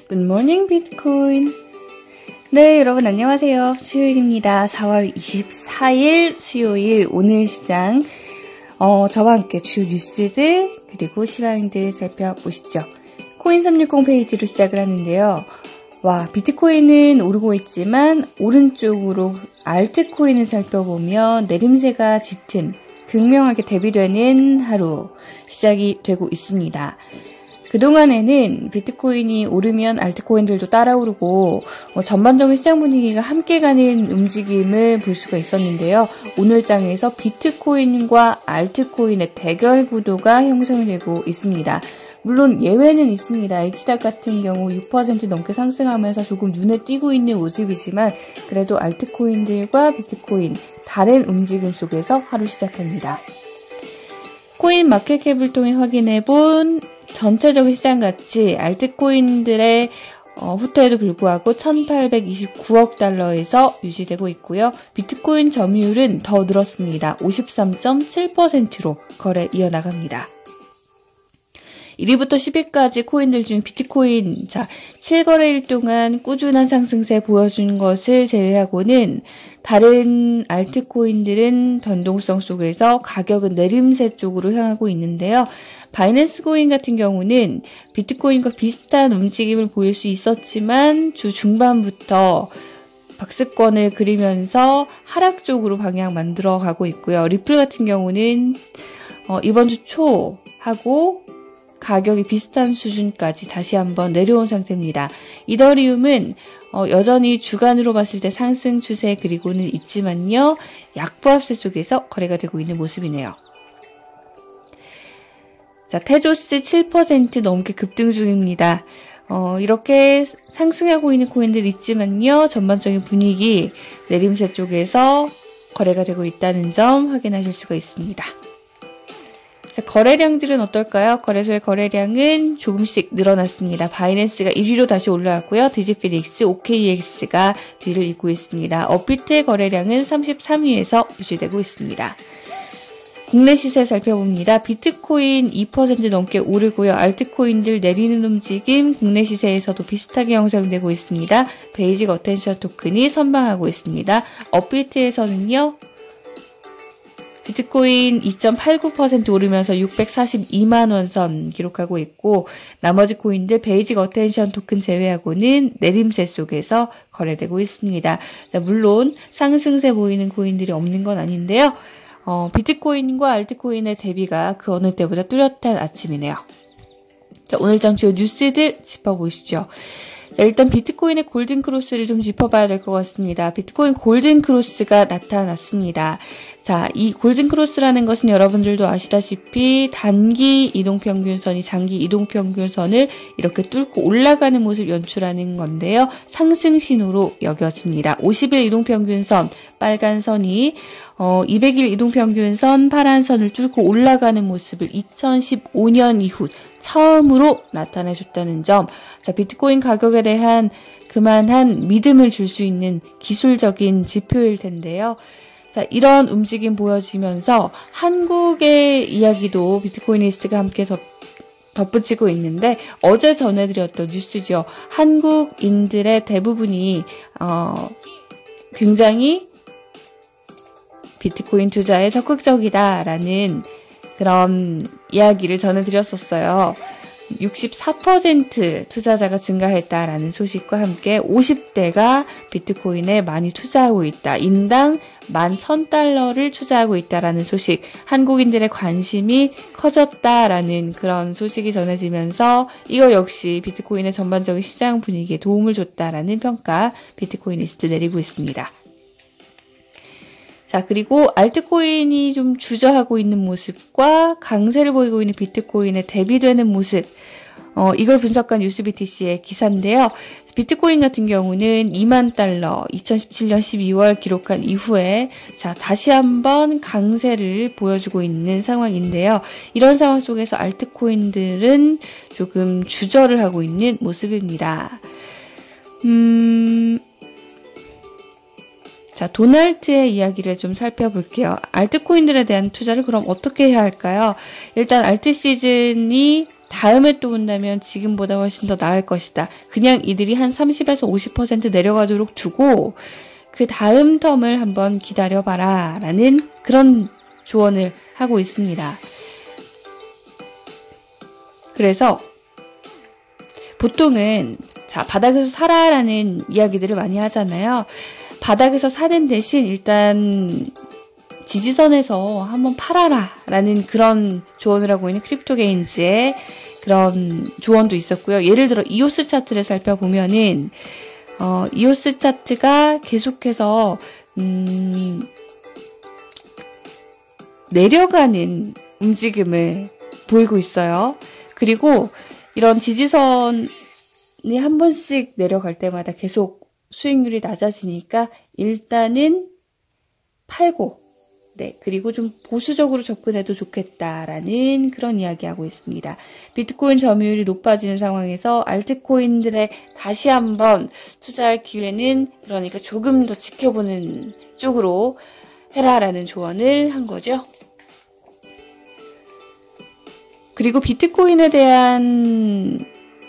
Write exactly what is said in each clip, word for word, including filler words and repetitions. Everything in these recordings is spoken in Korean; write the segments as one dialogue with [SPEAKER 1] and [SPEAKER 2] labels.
[SPEAKER 1] 굿모닝 비트코인. 네, 여러분 안녕하세요. 수요일입니다. 사월 이십사일 수요일. 오늘 시장 어, 저와 함께 주요 뉴스들 그리고 시황들 살펴보시죠. 코인 삼백육 페이지로 시작을 하는데요. 와, 비트코인은 오르고 있지만 오른쪽으로 알트코인을 살펴보면 내림세가 짙은 극명하게 대비되는 하루 시작이 되고 있습니다. 그동안에는 비트코인이 오르면 알트코인들도 따라오르고 어, 전반적인 시장 분위기가 함께 가는 움직임을 볼 수가 있었는데요. 오늘 장에서 비트코인과 알트코인의 대결 구도가 형성되고 있습니다. 물론 예외는 있습니다. 에이치닷 같은 경우 육 퍼센트 넘게 상승하면서 조금 눈에 띄고 있는 모습이지만 그래도 알트코인들과 비트코인 다른 움직임 속에서 하루 시작합니다. 코인 마켓캡을 통해 확인해본 전체적인 시장 가치 알트코인들의 어, 후퇴에도 불구하고 천팔백이십구억 달러에서 유지되고 있고요. 비트코인 점유율은 더 늘었습니다. 오십삼 점 칠 퍼센트로 거래 이어나갑니다. 일 위부터 십 위까지 코인들 중 비트코인, 자, 칠 거래일 동안 꾸준한 상승세 보여준 것을 제외하고는 다른 알트코인들은 변동성 속에서 가격은 내림세 쪽으로 향하고 있는데요. 바이낸스 코인 같은 경우는 비트코인과 비슷한 움직임을 보일 수 있었지만 주 중반부터 박스권을 그리면서 하락 쪽으로 방향 만들어 가고 있고요. 리플 같은 경우는 어, 이번 주 초하고 가격이 비슷한 수준까지 다시 한번 내려온 상태입니다. 이더리움은 어, 여전히 주간으로 봤을 때 상승 추세 그리고는 있지만요. 약보합세 속에서 거래가 되고 있는 모습이네요. 자, 테조스 칠 퍼센트 넘게 급등 중입니다. 어, 이렇게 상승하고 있는 코인들이 있지만요. 전반적인 분위기 내림세 쪽에서 거래가 되고 있다는 점 확인하실 수가 있습니다. 자, 거래량들은 어떨까요? 거래소의 거래량은 조금씩 늘어났습니다. 바이낸스가 일 위로 다시 올라왔고요. 디지피닉스, 오케이엑스가 뒤를 잇고 있습니다. 업비트의 거래량은 삼십삼 위에서 유지되고 있습니다. 국내 시세 살펴봅니다. 비트코인 이 퍼센트 넘게 오르고요. 알트코인들 내리는 움직임 국내 시세에서도 비슷하게 형성되고 있습니다. 베이직 어텐션 토큰이 선방하고 있습니다. 업비트에서는요. 비트코인 이 점 팔구 퍼센트 오르면서 육백사십이만 원 선 기록하고 있고 나머지 코인들 베이직 어텐션 토큰 제외하고는 내림세 속에서 거래되고 있습니다. 물론 상승세 보이는 코인들이 없는 건 아닌데요. 어, 비트코인과 알트코인의 대비가 그 어느 때보다 뚜렷한 아침이네요. 자, 오늘 장 주요 뉴스들 짚어보시죠. 자, 일단 비트코인의 골든크로스를 좀 짚어봐야 될 것 같습니다. 비트코인 골든크로스가 나타났습니다. 자, 이 골든크로스라는 것은 여러분들도 아시다시피 단기 이동평균선이 장기 이동평균선을 이렇게 뚫고 올라가는 모습 연출하는 건데요. 상승 신호로 여겨집니다. 오십 일 이동평균선 빨간 선이 어, 이백 일 이동평균선 파란 선을 뚫고 올라가는 모습을 이천십오 년 이후 처음으로 나타내줬다는 점. 자, 비트코인 가격에 대한 그만한 믿음을 줄 수 있는 기술적인 지표일 텐데요. 자, 이런 움직임 보여지면서 한국의 이야기도 비트코이니스트가 함께 덧, 덧붙이고 있는데 어제 전해드렸던 뉴스죠. 한국인들의 대부분이 어, 굉장히 비트코인 투자에 적극적이다라는 그런 이야기를 전해드렸었어요. 육십사 퍼센트 투자자가 증가했다라는 소식과 함께 오십 대가 비트코인에 많이 투자하고 있다. 인당 만 천 달러를 투자하고 있다라는 소식, 한국인들의 관심이 커졌다라는 그런 소식이 전해지면서 이거 역시 비트코인의 전반적인 시장 분위기에 도움을 줬다라는 평가 비트코이니스트 내리고 있습니다. 자, 그리고 알트코인이 좀 주저하고 있는 모습과 강세를 보이고 있는 비트코인에 대비되는 모습, 어, 이걸 분석한 뉴스비티씨의 기사인데요. 비트코인 같은 경우는 이만 달러 이천십칠 년 십이월 기록한 이후에 자, 다시 한번 강세를 보여주고 있는 상황인데요. 이런 상황 속에서 알트코인들은 조금 주저를 하고 있는 모습입니다. 음... 자, 도날트의 이야기를 좀 살펴볼게요. 알트코인들에 대한 투자를 그럼 어떻게 해야 할까요? 일단 알트 시즌이 다음에 또 온다면 지금보다 훨씬 더 나을 것이다. 그냥 이들이 한 삼십에서 오십 퍼센트 내려가도록 두고 그 다음 텀을 한번 기다려봐라 라는 그런 조언을 하고 있습니다. 그래서 보통은 자 바닥에서 사라라는 이야기들을 많이 하잖아요. 바닥에서 사는 대신 일단 지지선에서 한번 팔아라 라는 그런 조언을 하고 있는 크립토게인즈의 그런 조언도 있었고요. 예를 들어 이오스 차트를 살펴보면은 어, 이오스 차트가 계속해서 음, 내려가는 움직임을 보이고 있어요. 그리고 이런 지지선이 한 번씩 내려갈 때마다 계속 수익률이 낮아지니까 일단은 팔고 네, 그리고 좀 보수적으로 접근해도 좋겠다라는 그런 이야기하고 있습니다. 비트코인 점유율이 높아지는 상황에서 알트코인들에 다시 한번 투자할 기회는 그러니까 조금 더 지켜보는 쪽으로 해라라는 조언을 한 거죠. 그리고 비트코인에 대한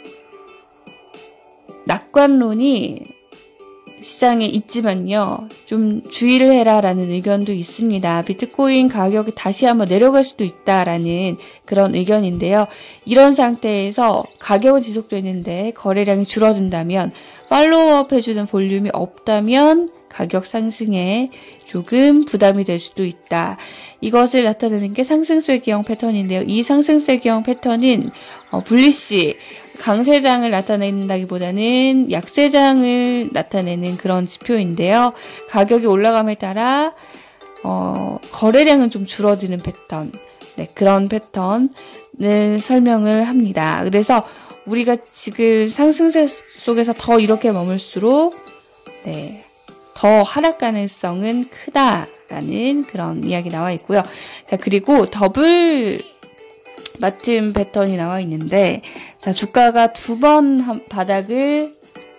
[SPEAKER 1] 낙관론이 시장에 있지만요. 좀 주의를 해라라는 의견도 있습니다. 비트코인 가격이 다시 한번 내려갈 수도 있다라는 그런 의견인데요. 이런 상태에서 가격은 지속되는데 거래량이 줄어든다면 팔로우업 해주는 볼륨이 없다면 가격 상승에 조금 부담이 될 수도 있다. 이것을 나타내는 게 상승세기형 패턴인데요. 이 상승세기형 패턴은 어, 불리시 강세장을 나타낸다기보다는 약세장을 나타내는 그런 지표인데요. 가격이 올라감에 따라 어, 거래량은 좀 줄어드는 패턴, 네, 그런 패턴을 설명을 합니다. 그래서 우리가 지금 상승세 속에서 더 이렇게 머물수록 네, 더 하락 가능성은 크다라는 그런 이야기 나와 있고요. 자, 그리고 더블 마침 패턴이 나와 있는데, 자, 주가가 두 번 바닥을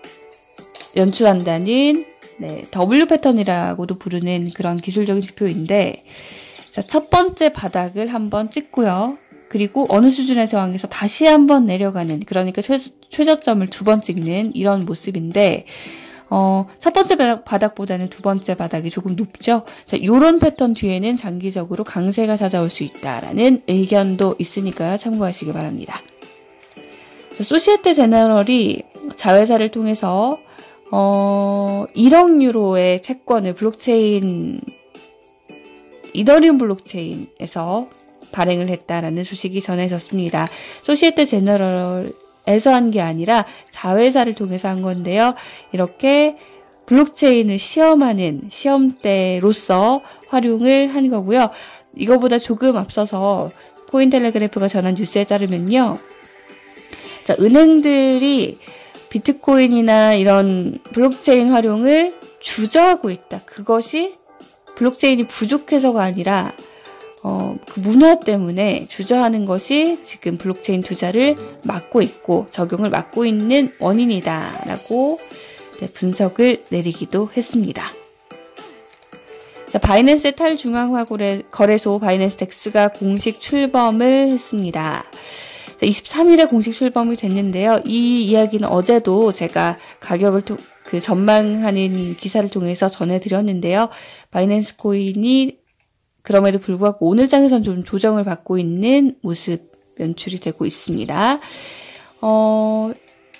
[SPEAKER 1] 연출한다는, 네, W 패턴이라고도 부르는 그런 기술적인 지표인데, 자, 첫 번째 바닥을 한번 찍고요. 그리고 어느 수준의 저항에서 다시 한번 내려가는, 그러니까 최, 최저점을 두 번 찍는 이런 모습인데, 어, 첫 번째 바닥, 바닥보다는 두 번째 바닥이 조금 높죠. 자, 요런 패턴 뒤에는 장기적으로 강세가 찾아올 수 있다라는 의견도 있으니까요. 참고하시기 바랍니다. 자, 소시에테 제너럴이 자회사를 통해서 어, 일억 유로의 채권을 블록체인 이더리움 블록체인에서 발행을 했다라는 소식이 전해졌습니다. 소시에테 제너럴 에서 한 게 아니라 자회사를 통해서 한 건데요. 이렇게 블록체인을 시험하는 시험대로서 활용을 한 거고요. 이거보다 조금 앞서서 코인텔레그래프가 전한 뉴스에 따르면요. 자, 은행들이 비트코인이나 이런 블록체인 활용을 주저하고 있다. 그것이 블록체인이 부족해서가 아니라 어, 그 문화 때문에 주저하는 것이 지금 블록체인 투자를 막고 있고 적용을 막고 있는 원인이다라고 네, 분석을 내리기도 했습니다. 자, 바이낸스의 탈중앙화거래소 바이낸스 덱스가 공식 출범을 했습니다. 자, 이십삼 일에 공식 출범이 됐는데요. 이 이야기는 어제도 제가 가격을 토, 그 전망하는 기사를 통해서 전해드렸는데요. 바이낸스 코인이 그럼에도 불구하고 오늘 장에선 좀 조정을 받고 있는 모습 연출이 되고 있습니다. 어,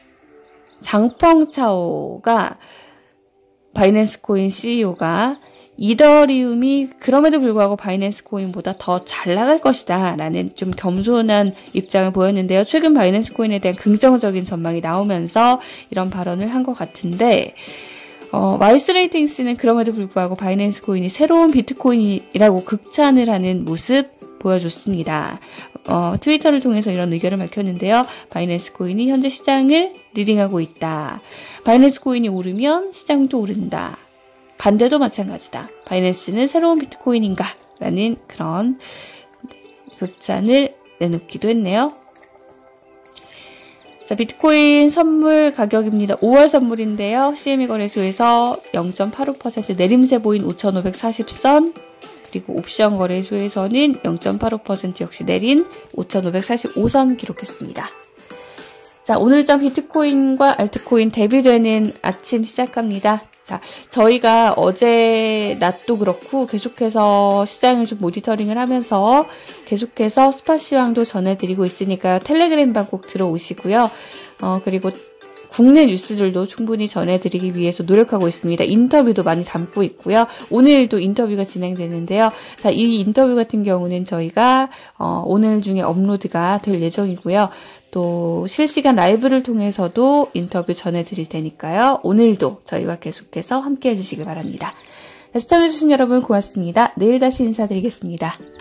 [SPEAKER 1] 장펑차오가 바이낸스 코인 씨이오가 이더리움이 그럼에도 불구하고 바이낸스 코인보다 더 잘 나갈 것이다 라는 좀 겸손한 입장을 보였는데요. 최근 바이낸스 코인에 대한 긍정적인 전망이 나오면서 이런 발언을 한 것 같은데 어, 마이스레이팅스는 그럼에도 불구하고 바이낸스 코인이 새로운 비트코인이라고 극찬을 하는 모습 보여줬습니다. 어, 트위터를 통해서 이런 의견을 밝혔는데요. 바이낸스 코인이 현재 시장을 리딩하고 있다. 바이낸스 코인이 오르면 시장도 오른다. 반대도 마찬가지다. 바이낸스는 새로운 비트코인인가? 라는 그런 극찬을 내놓기도 했네요. 자, 비트코인 선물 가격입니다. 오월 선물인데요. 씨엠이 거래소에서 영 점 팔오 퍼센트 내림세 보인 오천오백사십 선 그리고 옵션 거래소에서는 영 점 팔오 퍼센트 역시 내린 오천오백사십오 선 기록했습니다. 자, 오늘장 비트코인과 알트코인 대비되는 아침 시작합니다. 자, 저희가 어제 낮도 그렇고 계속해서 시장을 좀 모니터링을 하면서 계속해서 스팟 시황도 전해드리고 있으니까요. 텔레그램 방 꼭 들어오시고요. 어, 그리고 국내 뉴스들도 충분히 전해드리기 위해서 노력하고 있습니다. 인터뷰도 많이 담고 있고요. 오늘도 인터뷰가 진행되는데요. 자, 이 인터뷰 같은 경우는 저희가 어, 오늘 중에 업로드가 될 예정이고요. 또 실시간 라이브를 통해서도 인터뷰 전해드릴 테니까요. 오늘도 저희와 계속해서 함께 해주시길 바랍니다. 시청해주신 여러분 고맙습니다. 내일 다시 인사드리겠습니다.